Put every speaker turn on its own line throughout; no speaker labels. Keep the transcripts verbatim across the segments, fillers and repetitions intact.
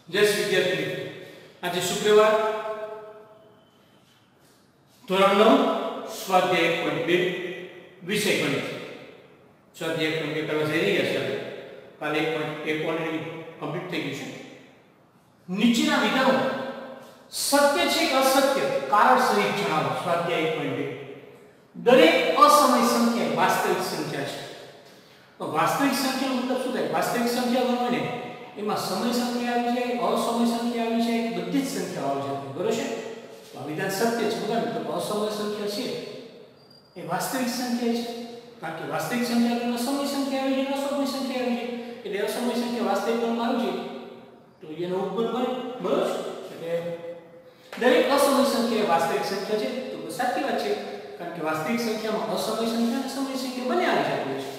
જય વિદ્યાર્થી મિત્રો, આજે શુક્રવાર ધોરણ નવ સ્વાધ્યાય એક પોઈન્ટ બે વિષય ગણિત. સ્વાધ્યાય એક પોઈન્ટ બે કરવા જઈ રહ્યા છે. કાલે એક પોઈન્ટ એક ઓલરેડી કમ્પ્લીટ થઈ ગયું છે. નીચેના વિધાનો સત્ય છે કે અસત્ય કારણ સહિત જણાવો. સ્વાધ્યાય એક પોઈન્ટ બે. દરેક અસમય સંખ્યા વાસ્તવિક સંખ્યા છે. તો વાસ્તવિક સંખ્યા મતલબ શું થાય? વાસ્તવિક સંખ્યા ગણો ને એમાં સમય સંખ્યા આવી જાય, અસમય સંખ્યા આવી જાય, બધી જ સંખ્યાઓ આવી જાય. બરોબર છે? તો આ વિધાન સત્ય છે. બરાબર? તો અસમય સંખ્યા છે એ વાસ્તવિક સંખ્યા છે. કારણ કે વાસ્તવિક સંખ્યામાં સમય સંખ્યા આવી જાય, અસમય સંખ્યા આવી જાય. એટલે અસમય સંખ્યા વાસ્તવિક ગણમાં આવી જાય તો એનો ઉપગણ બને. બરોબર છે? એટલે દરેક અસમય સંખ્યા વાસ્તવિક સંખ્યા છે. તો સાચી વાત છે, કારણ કે વાસ્તવિક સંખ્યામાં અસમય સંખ્યા અને સમય સંખ્યા બંને આવી જાય છે.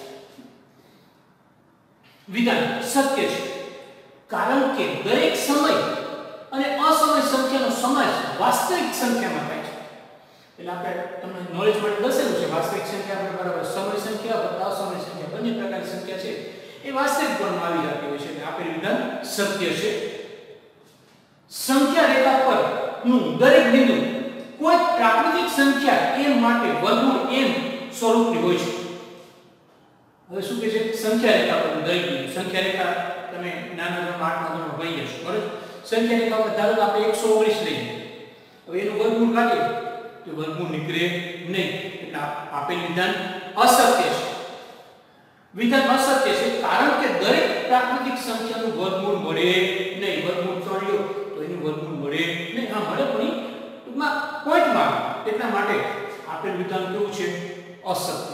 વિધાન સત્ય છે કારણ કે દરેક સમય અને અસમય સંખ્યાનો સમાસ વાસ્તવિક સંખ્યામાં થાય છે. એટલે આપણે તમને નોલેજ માટે દર્શાવ્યું છે વાસ્તવિક સંખ્યા આપણે બરાબર સમય સંખ્યા વત્તા અસમય સંખ્યા બંને પ્રકારની સંખ્યા છે એ વાસ્તવિક ગણમાં આવી જતી હોય છે. એટલે આપેલ વિધાન સત્ય છે. સંખ્યા રેખા પર નું દરેક બિંદુ કોઈ પ્રાકૃતિક સંખ્યા m માટે વર્ગમૂળ m સ્વરૂપની હોય છે. હવે શું કહે છે? સંખ્યા રેખા પર દરેક બિંદુ. સંખ્યા રેખા તમે નાના ધોરણ આઠમા ધોરણમાં ભણી જશો. બરાબર? સંખ્યા રેખા પર ધારો કે આપણે એકસો ઓગણીસ લઈએ. હવે એનું વર્ગમૂળ કાઢીએ તો વર્ગમૂળ નીકળે નહીં. એટલે આપેલ વિધાન અસત્ય છે. વિધાન અસત્ય છે કારણ કે દરેક પ્રાકૃતિક સંખ્યાનું વર્ગમૂળ મળે નહીં. વર્ગમૂળ ત્રણ લો તો એનું વર્ગમૂળ મળે નહીં. હા મળે પણ ટૂંકમાં પોઈન્ટમાં. એટલા માટે આપેલ વિધાન કેવું છે? અસત્ય છે.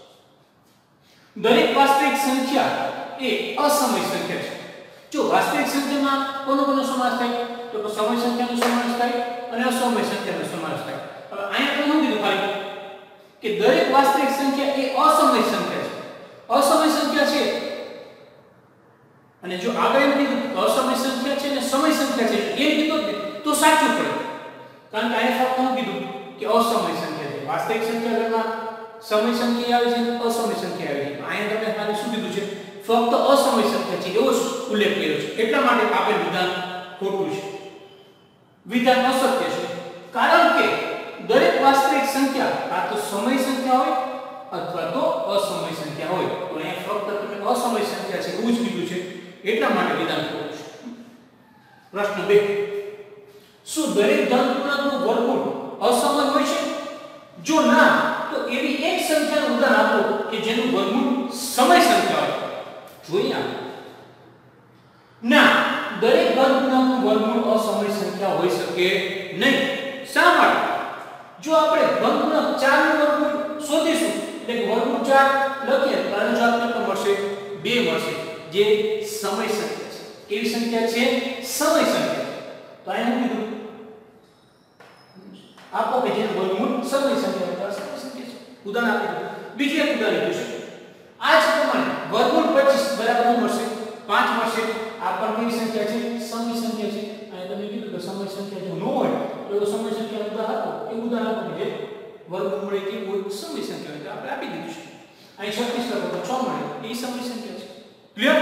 દરેક વાસ્તવિક સંખ્યા એ અસમય સંખ્યા છે. જો વાસ્તવિક સંખ્યામાં કોનો કોનો સમાસ થાય? તો સમય સંખ્યાનો સમાવેશ થાય અને અસમય સંખ્યાનો સમાવેશ થાય. હવે અહીંયા તો શું કીધું ખાલી કે દરેક વાસ્તવિક સંખ્યા એ અસમય સંખ્યા છે. અસમય સંખ્યા છે અને જો આગળ એમ કીધું તો અસમય સંખ્યા છે અને સમય સંખ્યા છે એમ કીધું તો સાચું પડે. કારણ કે અહીંયા ફક્ત શું કીધું કે અસમય સંખ્યા છે. વાસ્તવિક સંખ્યામાં સમય સંખ્યા આવે છે, અસમય સંખ્યા આવે છે. અહીંયા તમે ખાલી શું કીધું છે? ફક્ત અસમય સંખ્યા છે એવો ઉલ્લેખ કર્યો છે. એટલા માટે આપેલ વિધાન ખોટું છે. વિધાન અસત્ય છે કારણ કે દરેક વાસ્તવિક સંખ્યા કાં તો સમય સંખ્યા હોય અથવા તો અસમય સંખ્યા હોય. તો અહીંયા ફક્ત તમે અસમય સંખ્યા છે એવું જ કીધું છે. એટલા માટે વિધાન ખોટું છે. પ્રશ્ન બે. શું દરેક ધન પૂર્ણાંકનું વર્ગમૂળ અસમય હોય છે? જો ના તો એવી એક સંખ્યાનું ઉદાહરણ આપો કે જેનું વર્ગમૂળ સમય સંખ્યા હોય. જોઈએ ના, દરેક ધન પૂર્ણાંકનું વર્ગમૂળ અસમય સંખ્યા હોઈ શકે નહીં. શા માટે? જો આપણે ધન પૂર્ણાંક ચાર નું વર્ગમૂળ શોધીશું એટલે કે વર્ગમૂળ ચાર લખીએ તો આનો જવાબ કેટલો મળશે? બે મળશે, જે સમય સંખ્યા છે. કેવી સંખ્યા છે? સમય સંખ્યા. તો અહીંયા હું કીધું આપો કે જેનું વર્ગમૂળ સમય સંખ્યા હોય. સમય સંખ્યા છે. ઉદાહરણ આપી દો. બીજું એક ઉદાહરણ લીધું છે. આ જ પ્રમાણે વર્ગમૂળ પચીસ બરાબર શું મળશે? પાંચ મળશે. આ પણ કેવી સંખ્યા છે? સમય સંખ્યા છે. અને તમે કીધું કે સમય સંખ્યા જો ન હોય તો સમય સંખ્યા ઉદાહરણ આપો. એ ઉદાહરણ આપો કે જે વર્ગમૂળ મળે કે કોઈ સમય સંખ્યા હોય. આપણે આપી દીધું છે. અહીં છત્રીસ લખો તો છ મળે. એ સમય સંખ્યા છે. ક્લિયર?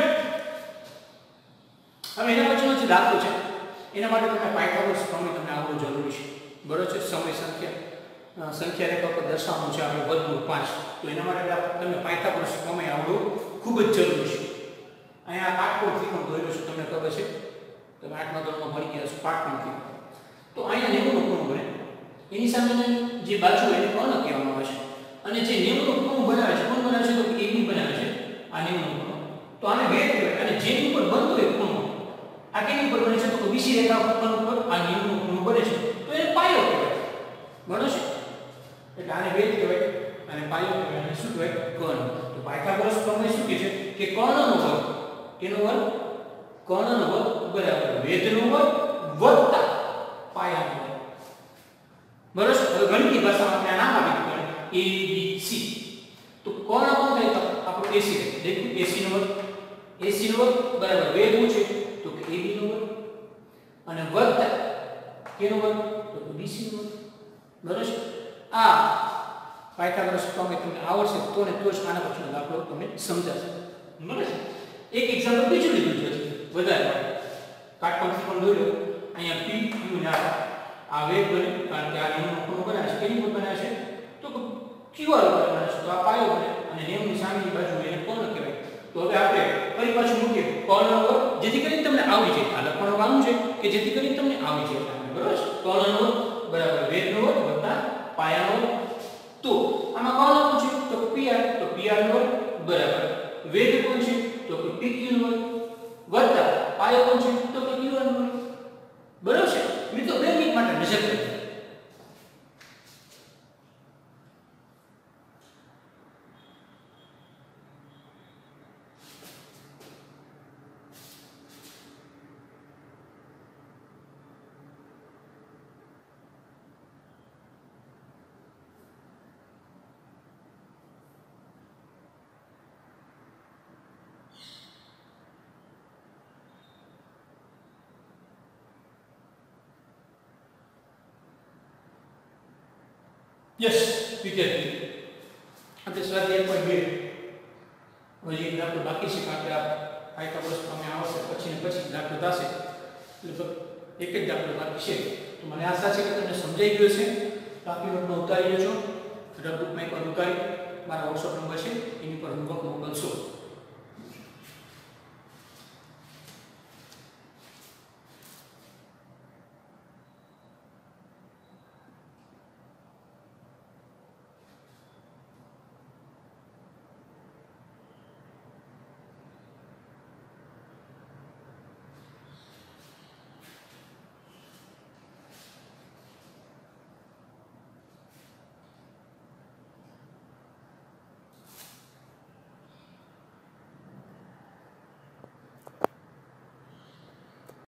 હવે એના પછીનો જે દાખલો છે એના માટે તમે પાયથાગોરસ પ્રમેય તમને આવડવું જરૂરી છે. બરોબર છે? સમય સંખ્યા સંખ્યા રેખા પર દર્શાવવાનું છે આપણે વર્ગમૂળ પાંચ. તો એના માટે તમને પાયથાગોરસ પ્રમેય આવડવું ખૂબ જ જરૂરી છે. અહીંયા કાટકોણ ત્રિકોણ દોર્યો છે, તમને ખબર છે. તમે આઠમા ધોરણમાં ભણી ગયા છો કાટકોણ ત્રિકોણ. તો અહીંયા નેવુંનો ખૂણો બને. એની સામે જે બાજુ એને કર્ણ કહેવામાં આવે છે. અને જે નેવુંનો ખૂણો બનાવે છે, કોણ બનાવે છે? તો એ બી બનાવે છે. આ નેવુંનો ખૂણો. તો આને વેધ કહેવાય. અને જેની ઉપર બનતો હોય ખૂણો આ કેની ઉપર બને છે? તો બીસી રેખા ઉપર આ નેવુંનો ખૂણો બને છે. તો એને પાયો કહેવાય. બરાબર છે? એટલે આને વેધ કહેવાય અને પાયો કહેવાય. અને શું કહેવાય? કર્ણ. તો પાયથાગોરસ પ્રમેય શું કહે છે કે કર્ણનો વર્ગ, એનો વર્ગ કર્ણનો વર્ગ બરાબર વેધનો વર્ગ વત્તા પાયાનો વર્ગ. બરાબર છે? હવે ગણિતની ભાષામાં આપણે નામ આપી દીધું એ બી સી. તો કર્ણ કોણ થાય? તો આપણો એસી. દેખો એસી નો વર્ગ. એસી નો વર્ગ બરાબર વેધ શું છે? તો કે એબી નો વર્ગ અને વત્તા કેનો વર્ગ? તો કે બીસી નો વર્ગ. બરાબર છે? આ પાયથાગોરસ પ્રમેય તમને આવડશે તો ને તો જ આના પછીનો દાખલો તમને સમજાશે. બરાબર છે? એક એક્ઝામ્પલ બીજું લીધું છે વધારે કાટકોણ ખૂણો દોર્યો અહીંયા P Q ના આ વેગ બને કારણ કે આ નિયમનો ખૂણો બનાવે છે કેની ઉપર બનાવે છે તો Q R ઉપર બનાવે છે તો આ પાયો બને અને નિયમની સામેની બાજુ એને કર્ણ કહેવાય તો હવે આપણે ફરી પાછું મૂકીએ કર્ણ વર્ગ જેથી કરીને તમને આવડી જાય આ લખવાનું છે કે જેથી કરીને તમને આવડી જાય બરાબર છે કર્ણ વર્ગ બરાબર વેગનો વર્ગ વત્તા પાયાનો વર્ગ તો આમાં કર્ણ કોણ છે તો P R તો P R નો વર્ગ બરાબર વેગ કોણ છે તો કે P Q નો વર્ગ વત્તા પાયો કોણ છે તો કે Q R નો વર્ગ બરાબર છે મિત્રો બે મિનિટ માટે નજર કરજો યસ વિદ્યાર્થી આપણે સ્વાધ્યાય એક પોઈન્ટ બે હજી એક દાખલો બાકી છે કારણ કે આ આયતા વર્ષ પ્રમાણે આવશે પછી ને પછી દાખલો થશે એટલે એક જ દાખલો બાકી છે તો મને આશા છે કે તમને સમજાઈ ગયું છે બાકી નોટમાં ઉતારી લેજો રફબુકમાં એકવાર ઉતારી મારા વોટ્સઅપ નંબર છે એની પર હોમવર્ક મોકલશો